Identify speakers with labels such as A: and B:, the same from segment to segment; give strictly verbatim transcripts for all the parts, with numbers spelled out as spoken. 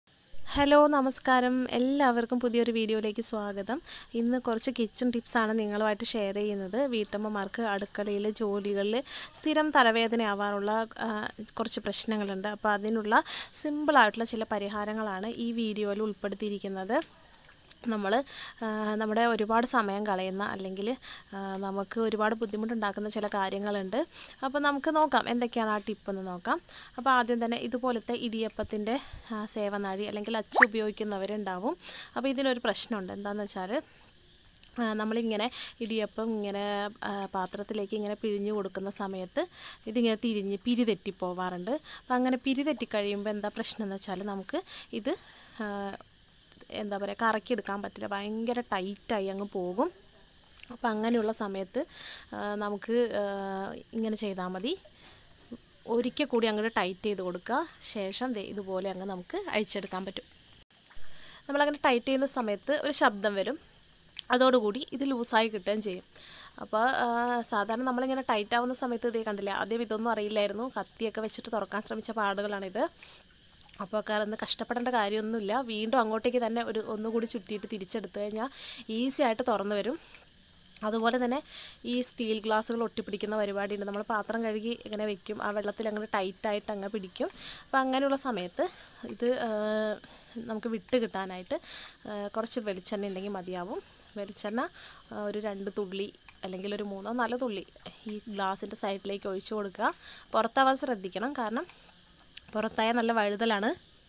A: Hello നമസ്കാരം എല്ലാവർക്കും പുതിയൊരു വീഡിയോയിലേക്ക് സ്വാഗതം. ഇന്ന് കുറച്ച് കിച്ചൺ ടിപ്സാണ് നിങ്ങളുമായിട്ട് ഷെയർ ചെയ്യുന്നത്. വീട്ടമ്മമാർക്ക് അടുക്കളയിലെ ജോലികളിൽ സ്ഥിരം തലവേദന ആവാനുള്ള കുറച്ച് പ്രശ്നങ്ങളുണ്ട്. അപ്പോൾ അതിനുള്ള സിമ്പിളായിട്ടുള്ള ചില പരിഹാരങ്ങളാണ് ഈ വീഡിയോയിൽ ഉൾപ്പെടുത്തിയിരിക്കുന്നത്. നമ്മൾ നമ്മുടെ ഒരുപാട് സമയം കളയുന്ന അല്ലെങ്കിൽ നമുക്ക് ഒരുപാട് ബുദ്ധിമുട്ടുണ്ടാക്കുന്ന ചില കാര്യങ്ങളുണ്ട്. അപ്പോൾ നമുക്ക് നോക്കാം എന്തൊക്കെയാണ് ആ ടിപ്പെന്ന് നോക്കാം. അപ്പോൾ ആദ്യം തന്നെ ഇതുപോലത്തെ ഇടിയപ്പത്തിൻ്റെ സേവനാഴി അല്ലെങ്കിൽ അച്ച് ഉപയോഗിക്കുന്നവരുണ്ടാവും. അപ്പോൾ ഇതിനൊരു പ്രശ്നമുണ്ട്. എന്താണെന്ന് വെച്ചാൽ നമ്മളിങ്ങനെ ഇടിയപ്പം ഇങ്ങനെ പാത്രത്തിലേക്ക് ഇങ്ങനെ പിഴിഞ്ഞു കൊടുക്കുന്ന സമയത്ത് ഇതിങ്ങനെ തിരിഞ്ഞ് പിരി തെറ്റിപ്പോവാറുണ്ട്. അപ്പോൾ അങ്ങനെ പിരി തെറ്റിക്കഴിയുമ്പോൾ എന്താ പ്രശ്നം എന്ന് വെച്ചാൽ നമുക്ക് ഇത് എന്താ പറയുക കറക്കിയെടുക്കാൻ പറ്റില്ല, ഭയങ്കര ടൈറ്റായി അങ്ങ് പോകും. അപ്പോൾ അങ്ങനെയുള്ള സമയത്ത് നമുക്ക് ഇങ്ങനെ ചെയ്താൽ മതി. ഒരിക്കൽ കൂടി അങ്ങോട്ട് ടൈറ്റ് ചെയ്ത് കൊടുക്കുക. ശേഷം ഇതുപോലെ അങ്ങ് നമുക്ക് അഴിച്ചെടുക്കാൻ പറ്റും. നമ്മളങ്ങനെ ടൈറ്റ് ചെയ്യുന്ന സമയത്ത് ഒരു ശബ്ദം വരും. അതോടുകൂടി ഇത് ലൂസായി കിട്ടുകയും ചെയ്യും. അപ്പോൾ സാധാരണ നമ്മളിങ്ങനെ ടൈറ്റ് ആവുന്ന സമയത്ത് ഇതേ കണ്ടില്ല, ആദ്യം ഇതൊന്നും അറിയില്ലായിരുന്നു. കത്തിയൊക്കെ വെച്ചിട്ട് തുറക്കാൻ ശ്രമിച്ച പാടുകളാണിത്. അപ്പോൾ കാരണം കഷ്ടപ്പെടേണ്ട കാര്യമൊന്നുമില്ല. വീണ്ടും അങ്ങോട്ടേക്ക് തന്നെ ഒരു ഒന്നുകൂടി ചുറ്റിയിട്ട് തിരിച്ചെടുത്തു കഴിഞ്ഞാൽ ഈസി ആയിട്ട് തുറന്നു വരും. അതുപോലെ തന്നെ ഈ സ്റ്റീൽ ഗ്ലാസ്സുകൾ ഒട്ടിപ്പിടിക്കുന്ന പരിപാടിയുണ്ട്. നമ്മൾ പാത്രം കഴുകി ഇങ്ങനെ വെക്കും, ആ വെള്ളത്തിൽ അങ്ങനെ ടൈറ്റായിട്ട് അങ്ങ് പിടിക്കും. അപ്പോൾ അങ്ങനെയുള്ള സമയത്ത് ഇത് നമുക്ക് വിട്ട് കിട്ടാനായിട്ട് കുറച്ച് വെളിച്ചെണ്ണ ഉണ്ടെങ്കിൽ മതിയാവും. വെളിച്ചെണ്ണ ഒരു രണ്ട് തുള്ളി അല്ലെങ്കിൽ ഒരു മൂന്നോ നാലോ തുള്ളി ഈ ഗ്ലാസിൻ്റെ സൈഡിലേക്ക് ഒഴിച്ചു കൊടുക്കുക. പുറത്താവാൻ ശ്രദ്ധിക്കണം, കാരണം പുറത്തായ നല്ല വഴുതലാണ്.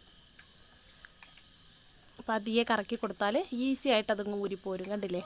A: അപ്പോൾ അതിയെ കറക്കി കൊടുത്താൽ ഈസി ആയിട്ട് അതങ്ങ് ഊരിപ്പോരും. കണ്ടില്ലേ?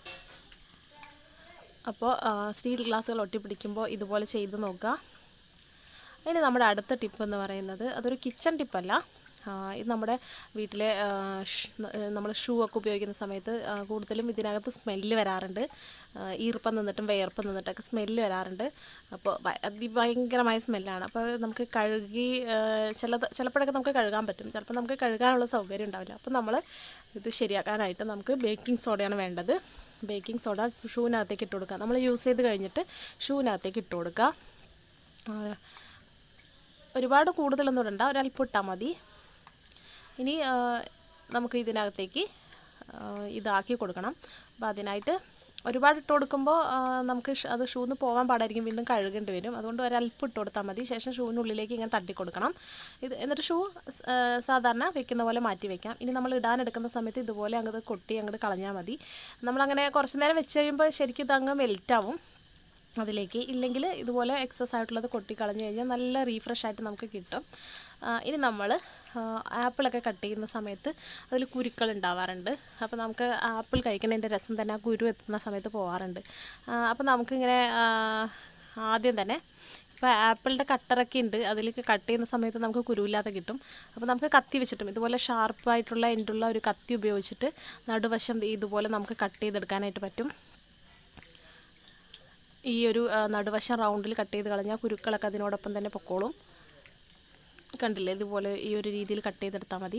A: അപ്പോൾ സ്റ്റീൽ ഗ്ലാസ്സുകൾ ഒട്ടിപ്പിടിക്കുമ്പോൾ ഇതുപോലെ ചെയ്ത് നോക്കുക. ഇനി നമ്മുടെ അടുത്ത ടിപ്പ് എന്ന് പറയുന്നത് അതൊരു കിച്ചൺ ടിപ്പല്ല. ഇത് നമ്മുടെ വീട്ടിലെ നമ്മൾ ഷൂ ഒക്കെ ഉപയോഗിക്കുന്ന സമയത്ത് കൂടുതലും ഇതിനകത്ത് സ്മെല്ല് വരാറുണ്ട്. ഈർപ്പം നിന്നിട്ടും വേർപ്പം നിന്നിട്ടൊക്കെ സ്മെല്ല് വരാറുണ്ട്. അപ്പോൾ അതിഭയങ്കരമായ സ്മെല്ലാണ്. അപ്പോൾ നമുക്ക് കഴുകി ചിലത് ചിലപ്പോഴൊക്കെ നമുക്ക് കഴുകാൻ പറ്റും, ചിലപ്പോൾ നമുക്ക് കഴുകാനുള്ള സൗകര്യം ഉണ്ടാവില്ല. അപ്പോൾ നമ്മൾ ഇത് ശരിയാക്കാനായിട്ട് നമുക്ക് ബേക്കിംഗ് സോഡയാണ് വേണ്ടത്. ബേക്കിംഗ് സോഡ ഷൂവിനകത്തേക്ക് ഇട്ട് കൊടുക്കുക. നമ്മൾ യൂസ് ചെയ്ത് കഴിഞ്ഞിട്ട് ഷൂവിനകത്തേക്ക് ഇട്ട് കൊടുക്കുക. ഒരുപാട് കൂടുതലൊന്നും ഇടണ്ട, ഒരല്പം ഇട്ടാൽ മതി. ഇനി നമുക്ക് ഇതിനകത്തേക്ക് ഇതാക്കി കൊടുക്കണം. അപ്പോൾ അതിനായിട്ട് ഒരുപാട് ഇട്ട് കൊടുക്കുമ്പോൾ നമുക്ക് അത് ഷൂന്ന് പോകാൻ പാടായിരിക്കും, വീണ്ടും കഴുകേണ്ടി വരും. അതുകൊണ്ട് ഒരല്പം ഇട്ട് കൊടുത്താൽ മതി. ശേഷം ഷൂവിനുള്ളിലേക്ക് ഇങ്ങനെ തട്ടി കൊടുക്കണം. ഇത് എന്നിട്ട് ഷൂ സാധാരണ വെക്കുന്ന പോലെ മാറ്റി വെക്കാം. ഇനി നമ്മൾ ഇടാനെടുക്കുന്ന സമയത്ത് ഇതുപോലെ അങ്ങോട്ട് കൊട്ടി അങ്ങോട്ട് കളഞ്ഞാൽ മതി. നമ്മളങ്ങനെ കുറച്ച് നേരം വെച്ച് കഴിയുമ്പോൾ ശരിക്കും ഇതങ്ങ് മെൽറ്റാവും അതിലേക്ക്. ഇല്ലെങ്കിൽ ഇതുപോലെ എക്സസ് ആയിട്ടുള്ളത് കൊട്ടി കളഞ്ഞു കഴിഞ്ഞാൽ നല്ല റീഫ്രഷ് ആയിട്ട് നമുക്ക് കിട്ടും. ഇനി നമ്മൾ ആപ്പിളൊക്കെ കട്ട് ചെയ്യുന്ന സമയത്ത് അതിൽ കുരുക്കൾ ഉണ്ടാവാറുണ്ട്. അപ്പോൾ നമുക്ക് ആപ്പിൾ കഴിക്കുന്നതിൻ്റെ രസം തന്നെ ആ കുരു എത്തുന്ന സമയത്ത് പോകാറുണ്ട്. അപ്പോൾ നമുക്കിങ്ങനെ ആദ്യം തന്നെ ഇപ്പോൾ ആപ്പിളിൻ്റെ കട്ടറൊക്കെ ഉണ്ട്, അതിലേക്ക് കട്ട് ചെയ്യുന്ന സമയത്ത് നമുക്ക് കുരുവില്ലാതെ കിട്ടും. അപ്പോൾ നമുക്ക് കത്തി വെച്ചിട്ടും ഇതുപോലെ ഷാർപ്പായിട്ടുള്ള എൻഡുള്ള ഒരു കത്തി ഉപയോഗിച്ചിട്ട് നടുവശം ഇതുപോലെ നമുക്ക് കട്ട് ചെയ്തെടുക്കാനായിട്ട് പറ്റും. ഈ ഒരു നടുവശം റൗണ്ടിൽ കട്ട് ചെയ്ത് കളഞ്ഞാൽ കുരുക്കളൊക്കെ അതിനോടൊപ്പം തന്നെ പൊക്കോളും. കണ്ടില്ലേ? ഇതുപോലെ ഈ ഒരു രീതിയിൽ കട്ട് ചെയ്തെടുത്താൽ മതി.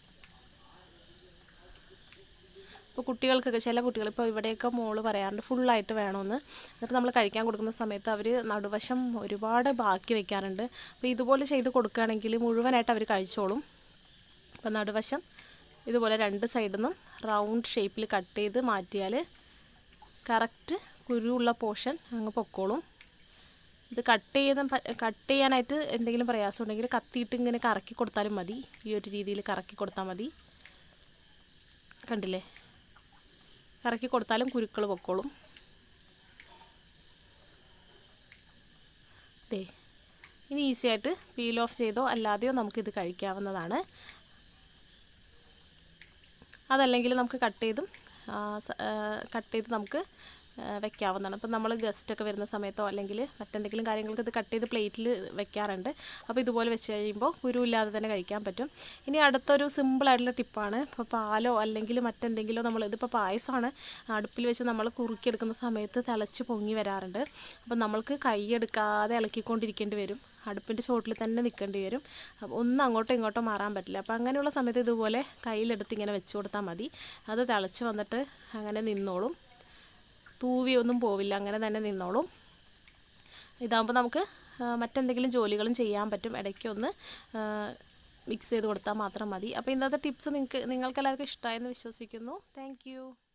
A: ഇപ്പോൾ കുട്ടികൾക്കൊക്കെ ചില കുട്ടികൾ ഇപ്പോൾ ഇവിടെയൊക്കെ മോള് പറയാറുണ്ട് ഫുള്ളായിട്ട് വേണമെന്ന്. എന്നിട്ട് നമ്മൾ കഴിക്കാൻ കൊടുക്കുന്ന സമയത്ത് അവർ നടുവശം ഒരുപാട് ബാക്കി വയ്ക്കാറുണ്ട്. അപ്പോൾ ഇതുപോലെ ചെയ്ത് കൊടുക്കുകയാണെങ്കിൽ മുഴുവനായിട്ട് അവർ കഴിച്ചോളും. അപ്പോൾ നടുവശം ഇതുപോലെ രണ്ട് സൈഡിൽ നിന്നും റൗണ്ട് ഷേപ്പിൽ കട്ട് ചെയ്ത് മാറ്റിയാൽ കറക്റ്റ് കുരുവുള്ള പോർഷൻ അങ്ങ് പൊക്കോളും. ഇത് കട്ട് ചെയ്ത് കട്ട് ചെയ്യാനായിട്ട് എന്തെങ്കിലും പ്രയാസം ഉണ്ടെങ്കിൽ കത്തിയിട്ട് ഇങ്ങനെ കറക്കി കൊടുത്താലും മതി. ഈ ഒരു രീതിയിൽ കറക്കി കൊടുത്താൽ മതി. കണ്ടില്ലേ? കറക്കി കൊടുത്താലും കുരുക്കൾ പൊക്കോളും. ദേ ഇനി ഈസി ആയിട്ട് പീൽ ഓഫ് ചെയ്തോ അല്ലാതെയോ നമുക്കിത് കഴിക്കാവുന്നതാണ്. അതല്ലെങ്കിൽ നമുക്ക് കട്ട് ചെയ്തും കട്ട് ചെയ്ത് നമുക്ക് വെക്കാവുന്നതാണ്. അപ്പോൾ നമ്മൾ ഗസ്റ്റൊക്കെ വരുന്ന സമയത്തോ അല്ലെങ്കിൽ മറ്റെന്തെങ്കിലും കാര്യങ്ങൾക്ക് ഇത് കട്ട് ചെയ്ത് പ്ലേറ്റിൽ വെക്കാറുണ്ട്. അപ്പോൾ ഇതുപോലെ വെച്ച് കഴിയുമ്പോൾ കുരുവില്ലാതെ തന്നെ കഴിക്കാൻ പറ്റും. ഇനി അടുത്തൊരു സിമ്പിളായിട്ടുള്ള ടിപ്പാണ്. ഇപ്പോൾ പാലോ അല്ലെങ്കിൽ മറ്റെന്തെങ്കിലോ നമ്മൾ ഇതിപ്പോൾ പായസമാണ് അടുപ്പിൽ വെച്ച് നമ്മൾ കുറുക്കിയെടുക്കുന്ന സമയത്ത് തിളച്ച് പൊങ്ങി വരാറുണ്ട്. അപ്പോൾ നമ്മൾക്ക് കൈയെടുക്കാതെ ഇളക്കിക്കൊണ്ടിരിക്കേണ്ടി വരും, അടുപ്പിൻ്റെ ചുവട്ടിൽ തന്നെ നിൽക്കേണ്ടി വരും. ഒന്നും അങ്ങോട്ടോ ഇങ്ങോട്ടോ മാറാൻ പറ്റില്ല. അപ്പോൾ അങ്ങനെയുള്ള സമയത്ത് ഇതുപോലെ കയ്യിലെടുത്ത് ഇങ്ങനെ വെച്ച് കൊടുത്താൽ മതി. അത് തിളച്ച് വന്നിട്ട് അങ്ങനെ നിന്നോളും, തൂവിയൊന്നും പോവില്ല, അങ്ങനെ തന്നെ നിന്നോളും. ഇതാകുമ്പോൾ നമുക്ക് മറ്റെന്തെങ്കിലും ജോലികളും ചെയ്യാൻ പറ്റും. ഇടയ്ക്കൊന്ന് മിക്സ് ചെയ്ത് കൊടുത്താൽ മാത്രം മതി. അപ്പോൾ ഇന്നത്തെ ടിപ്സ് നിങ്ങൾക്ക് നിങ്ങൾക്കെല്ലാവർക്കും ഇഷ്ടമായെന്ന് വിശ്വസിക്കുന്നു. താങ്ക്